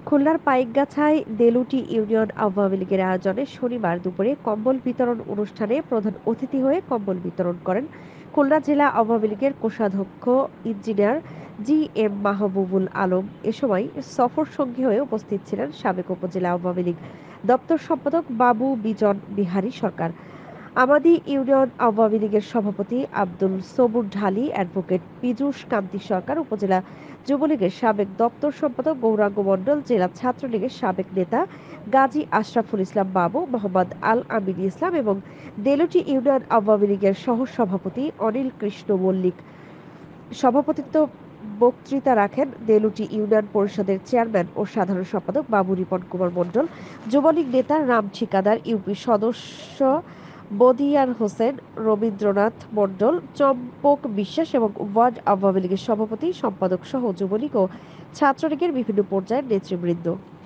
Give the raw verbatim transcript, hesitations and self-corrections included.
খুলনার পাইকগাছায় দেলুটি ইউনিয়ন আওয়ামী লীগের আয়োজনে শনিবার দুপুরে কম্বল বিতরণ অনুষ্ঠানে প্রধান অতিথি হয়ে কম্বল বিতরণ করেন খুলনা জেলা আওয়ামী লীগের কোষাধ্যক্ষ engineer G M Mahbubul Alam. এ সময় সফর সঙ্গী হয়ে উপস্থিত ছিলেন সাবেক উপজেলা আওয়ামী লীগ দপ্তর সম্পাদক বাবু বিজন বিহারী সরকার, আমাদি ইউনিয়ন আওয়ামী লীগের সভাপতি আব্দুল সবুর ঢালী, অ্যাডভোকেট পীযূষ কান্তি সরকার, উপজেলা যুবলীগের সাবেক দপ্তর সম্পাদক গৌরাঙ্গ মণ্ডল, জেলা ছাত্রলীগের সাবেক নেতা গাজী আশরাফুল ইসলাম বাবু, মোহাম্মদ আল আমিন ইসলাম এবং দেলুটি ইউনিয়ন আওয়ামী লীগের সহ সভাপতি অনিল কৃষ্ণ মল্লিক সভাপতিত্ব বক্তৃতা রাখেন দেলুটি ইউনিয়ন পরিষদের চেয়ারম্যান ও সাধারণ সম্পাদক বাবু রিপন কুমার মণ্ডল, যুবলীগ নেতা রাম ঠিকাদার, ইউপি সদস্য বদিয়ার হোসেন, রবীন্দ্রনাথ মণ্ডল, চম্পক বিশ্বাস এবং ওয়ার্ড আওয়ামী লীগের সভাপতি সম্পাদক সহ যুবলীগ ও ছাত্রলীগের বিভিন্ন পর্যায়ের নেতৃবৃন্দ।